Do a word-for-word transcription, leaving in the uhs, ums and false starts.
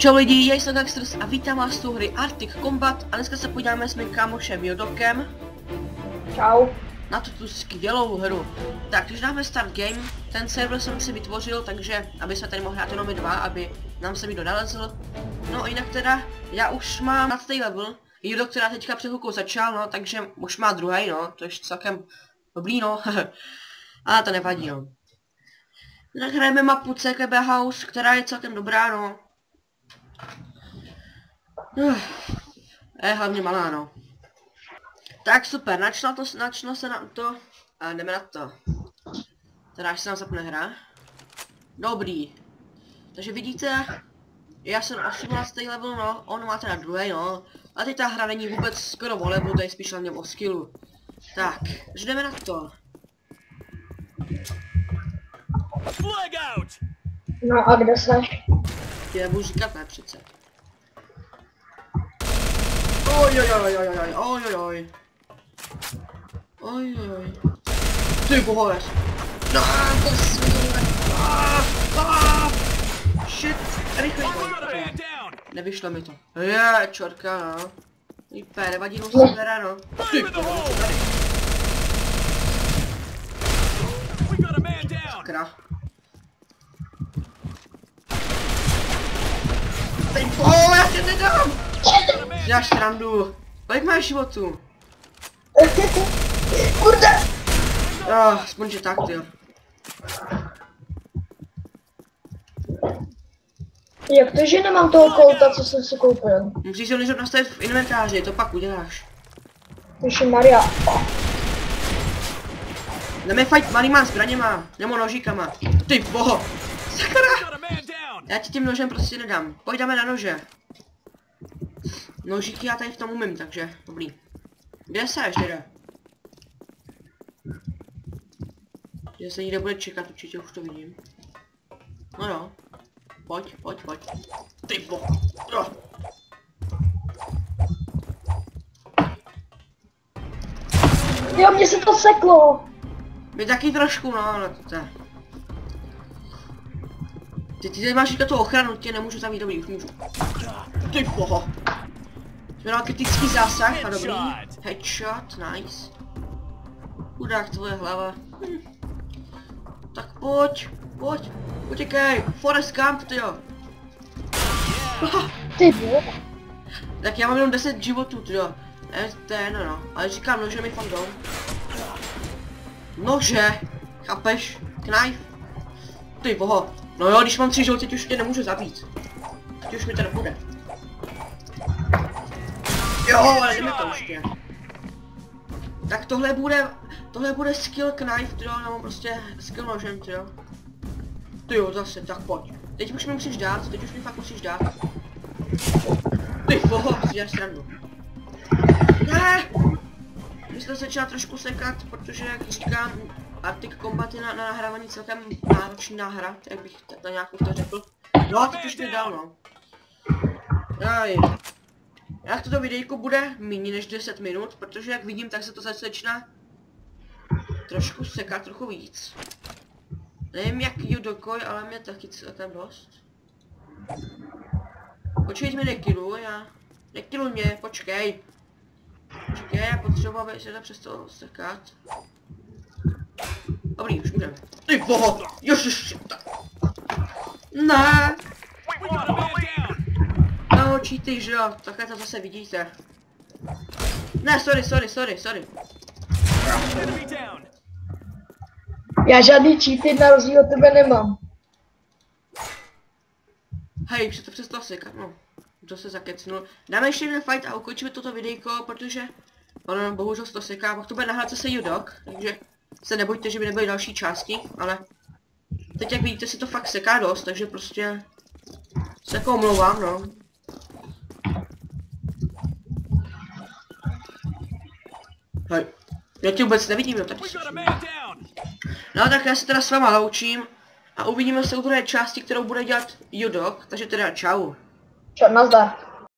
Čau lidi, já jsem Gangsters a vítám vás z tou hry Arctic Combat a dneska se podíváme s mým kámošem Jodokem. Čau. Na tu tu skvělou hru. Tak, když dáme start game, ten server jsem si vytvořil, takže aby jsme tady mohli hrát jenom my dva, aby nám se mi dodalezl. No jinak teda, já už mám na ten level, Jodok teda teďka před chvilkou začal, no, takže už má druhý, no, to je celkem dobrý, no. Ale to nevadí, no. Tak hrajeme mapu C K B House, která je celkem dobrá, no. Uh, je hlavně malá, no. Tak super, načlo, to, načlo se na to a jdeme na to. Teda až se nám zapne hra. Dobrý. Takže vidíte, já jsem osmnáctý level, no, on má teda druhý, no. A teď ta hra není vůbec skoro o levelu, tady spíš hlavně o skillu. Tak, takže jdeme na to. No a kde seš? Já budu říkat ne přece. Oj oj oj oj oj oj oj oj. Oj oj oj. Ty bohovec. No, to svíle. Shit, rychle. Nevyšlo mi to. Je, čorka, no. Lípé, nevadí, no se bere, no. Ty bohovec, tady. Sakra. Ty bohovec, já tě nedám. Děláš srandu. Kolik máš životů? Kurde! Oh, aspoň že tak, jo. Jak to, že nemám toho kolta, co jsem si koupil? Musíš ho než nastavit v inventáři, to pak uděláš. Ježišmarja. Jdeme fight malýma zbraněma, nebo nožíkama. Ty boho! Sakra! Já ti tím nožem prostě nedám. Pojď dáme na nože. Nožíky já tady v tom umím, takže dobrý. Kde seš, jde? Že se někde bude čekat, určitě už to vidím. No jo. Pojď, pojď, pojď. Ty boho. Oh. Jo, mně se to seklo. Mě taky trošku, no, ale to je. Ty, ty tady máš říkat tu ochranu, tě nemůžu zavít, dobrý, už můžu. Ty boho. Jsme dal kritický zásah a dobrý. Headshot, nice. Chudák tvoje hlava. Hm. Tak pojď, pojď, utěkej, Forrest Gump, tyjo. Ty boho. Tak já mám jenom deset životů, tyjo. To je no, no, ale říkám, nože mi fakt jdou. Nože, chápeš? Knife. Ty boho. No jo, když mám tři životy, teď už tě nemůžu zabít. Teď už mi to nepůjde. Jo, ale jdeme to ještě. Tak tohle bude, tohle bude skill knife, tyjo, nebo prostě skill nožem, tyjo. Tyjo, zase, tak pojď. Teď už mi musíš dát, teď už mi fakt musíš dát. Ty boho, si děláš srandu. Ne! My jsme začala trošku sekat, protože jak říkám, Arctic Combat je na, na nahrávání celkem náročná hra, jak bych na nějakou to řekl. No a teď už mi dal, no. Aj. Jak toto videjko bude méně než deset minut, protože jak vidím, tak se to začíná trošku sekat, trochu víc. Nevím jak Jodokoj, ale mě taky celkem dost. Počkej, mi nekiluj, já... Nekiluj mě, počkej. Počkej, já potřebuji, aby se to přestalo sekat. Dobrý, už můžeme. Ty boho! Ježiš! Ne! No, cheaty, že jo? Takhle to zase vidíte. Ne, sorry, sorry, sorry, sorry. Já žádný cheaty na rozdíl od tebe nemám. Hej, už se to přestalo sekat, no. To se zakecnul. Dáme ještě jeden fight a ukončíme toto videjko, protože ono bohužel se to seká, pak to bude nahrát zase Jodok, takže se nebojte, že by nebyly další části, ale teď jak vidíte se to fakt seká dost, takže prostě se jako omlouvám, no. Hej, já tě vůbec nevidím, jo, tady no tak já se teda s váma loučím a uvidíme se u druhé části, kterou bude dělat Jodok, takže teda čau. Čau, nazdar.